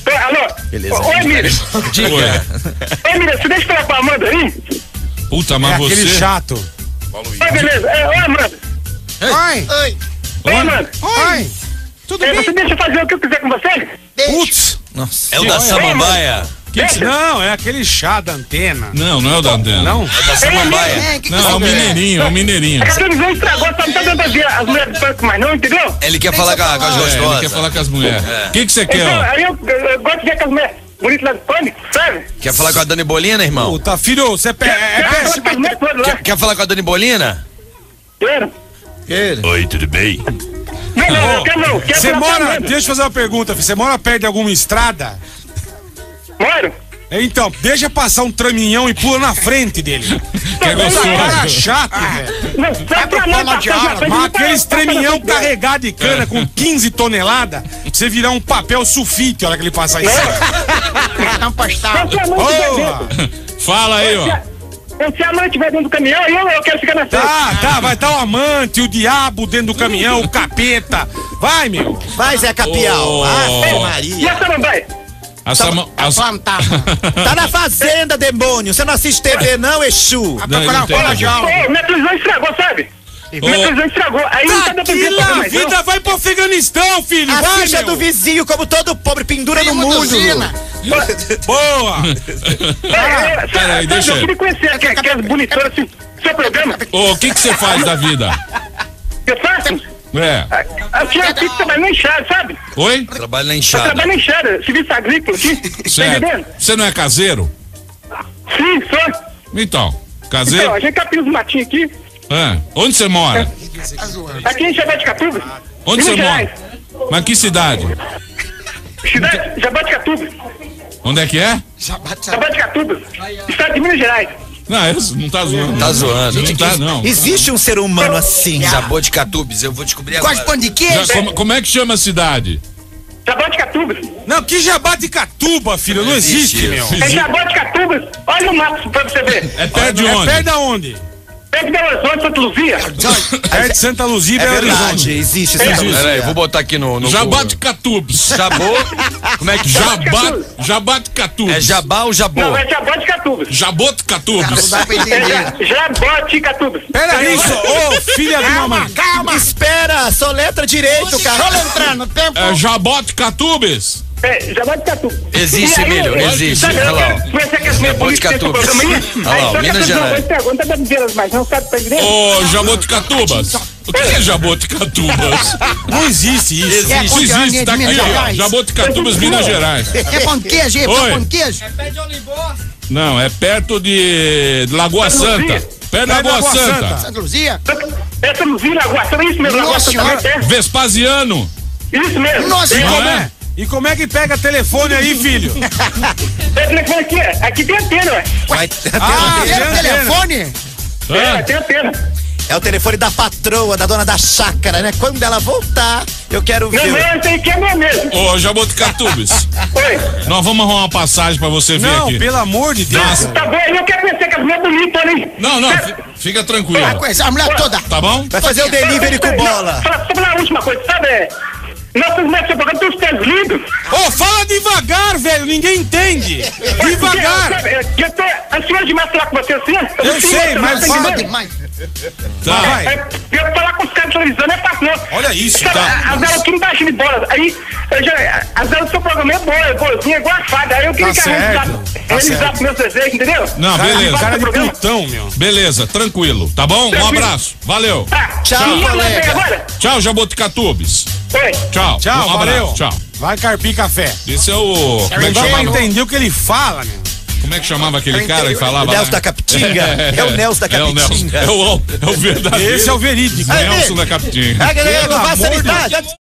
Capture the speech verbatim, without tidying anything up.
Alô? Beleza. Ô, Emílio. Diga. Ô, Emílio, você deixa eu falar com a Amanda aí? Puta, mas É você... aquele chato. Oi, beleza. É, oi, Amanda. Oi. Oi. Oi, Amanda. Oi. Tudo É, bem? você deixa eu fazer o que eu quiser com você? Putz. Nossa. É o da Samambaia. Que que- não, é aquele chá da antena. Não, não é o da antena. Não? É da Samambaia. Não, é o mineirinho, é o mineirinho. É que a televisão estragou, só não tá dando pra ver as mulheres do banco mais não, entendeu? Ele quer falar com, a- com as É, ele gostosas. quer falar com as mulheres. O que que você quer, Então, ó? aí eu, eu, eu gosto de ver com as mulheres bonitas lá do pânico, sabe? Quer falar com a Dani Bolina, irmão? Puta, filho, você é, pé- é Eu gosto péssimo. das mulheres todas lá. Quer, quer falar com a Dani Bolina? Quero. Oi, tudo bem? Não, não, eu quero não. Quero Você falar com a mora, Amanda. deixa eu fazer uma pergunta, filho. Você mora perto de alguma estrada? Moro. Então, deixa passar um traminhão e pula na frente dele. Que é Cara gostoso. chato, velho. Não, vai pra lá, Mas tá aqueles treminhão carregado de cana com quinze toneladas, pra você virar um papel sulfite a hora que ele passar isso. Não postar. Se a mãe tiver Boa! dentro, Fala aí, ó. se a mãe tiver dentro do caminhão, eu, eu quero ficar na frente. Tá, tá, vai estar o amante, o diabo dentro do caminhão, o capeta. Vai, meu. Vai, Zé Capial. Ô. Ave E Maria. a Samambaia? A Sama... a... Tá na fazenda, demônio. Você não assiste T V, não, Exu? Não, ele não tem Ô, razão. ô, minha televisão estragou, sabe? Minha televisão estragou. Aí não tá dando pra ver Aquilo, a mais não. vida vai pro Afeganistão, filho. A Vai, ficha meu. do vizinho, como todo pobre, pendura no mundo. Boa. É, é, pera aí, sabe, deixa eu eu- queria conhecer aquelas aquelas bonitonas assim, seu programa. Ô, o que que você faz da vida? Eu faço? É. A senhora aqui que trabalha na enxada, sabe? Oi? Trabalho na Eu enxada. trabalho na enxada, serviço agrícola aqui. Tá entendendo? Certo. Você não é caseiro? Sim, sou. Então, Então, caseiro? a gente capina os matinhos aqui. É. Onde você mora? Aqui em Jaboticatuba. Onde Minas você mora? Gerais. Mas que cidade? Cidade Jaboticatuba. Onde é que é? Jaboticatuba. Estado de Minas Gerais. Não, isso não tá zoando. Tá zoando. Não tá, não. Existe um ser humano assim. Jaboticatubes, eu vou descobrir agora. Gosta de pão de queijo? Já, como, como é que chama a cidade? Jaboticatuba. Não, que Jabaticatuba, filho, não existe, meu. É Jaboticatuba. Olha o mapa pra você ver. É perto de É onde? perto da onde? Perto de Belo Horizonte, Santa Luzia. Perto de Santa Luzia e É Belo verdade, Horizonte. existe É. esse Pera aí, eu vou botar aqui no... no Jaboticatubes. Jabô. Como é que Jabat, É Jabaticatubes. jabá ou jabô? Não, é Jaboticatuba. Jaboticatubes. É Ja- Jaboticatuba. Pera aí, ô filha de uma mãe. Espera, soletra direito, cara. entrar no tempo. É Jaboticatubes. É, Jaboticatuba. Existe, E aí, Emílio, eu- existe. Sabe, eu Olha lá, quero conhecer aquelas minhas bonitas desse Jaboticatuba. programa aí. Olha lá, Aí, só que Minas a televisão Gerais. estragou, não tá dando ver mais, não sabe, tá entendendo? Ô, Jaboticatubas. O que é Jaboticatubas? Não existe isso. Isso existe, tá aqui, ó. Jaboticatubas, Minas Gerais. É pão de queijo, é Oi. pão de queijo? Não, é perto de de Lagoa Santa. Perto da Lagoa Santa. Santa Luzia? Essa Luzia, Lagoa Santa, isso mesmo, Lagoa Nossa Santa Senhora. também, é. Vespasiano. Isso mesmo. Nossa, É, Como é? é? E como é que pega telefone aí, filho? é, telefone aqui, é. Aqui tem antena, ué. Vai. Ah, Tem tem telefone? É, Hã? tem antena. É o telefone da patroa, da dona da chácara, né? Quando ela voltar, eu quero Não, ver. não, tem que é meu mesmo. Ô, Jaboticatubes. Oi. Nós vamos arrumar uma passagem pra você vir Não, aqui. pelo amor de Deus. Nossa. Tá bom, eu quero conhecer com as minhas bonitas ali. Não, não, fi- fica tranquilo. Vai conhecer a mulher toda. Tá bom? Vai fazer o delivery com bola. Fala, só falar a última coisa, sabe? É, nós estamos nesse programa, tem os pés lindos. Ô, fala devagar, velho, ninguém entende. Devagar. Sabe, é, eu tô ansioso demais falar com você assim. Eu sei, mas tá fala entendendo? Demais. Tá. Vai. É, eu falar com os caras televisando é fácil, não. Olha isso, Sabe, tá. a Zé aqui não tá achando bola. Aí, eu já, a Zé do seu programa é boa, é boazinha, é igual a fada. Aí eu queria Tá que a certo, gente tá realizasse meus desejos, entendeu? Não, Cara, beleza. cara de programa. putão, meu. Beleza, tranquilo. Tá bom? Um Tranquilo. abraço. Valeu. Tá. Tchau, E a colega. Zé agora? Tchau, Jaboticatubes. Oi. Tchau. Tchau, Um abraço. valeu. Tchau. Vai carpir café. Esse é o. Como é Não que dá pra chamava, entender o que ele fala, meu. como é que chamava aquele cara que falava? O Nelson lá? da Capitinga. É o Nelson da É o Nelson. Capitinga. É o, é o verdadeiro. Esse é o verídico. Nelson da Capitinga. É, Pelo não vai amor de sanidade.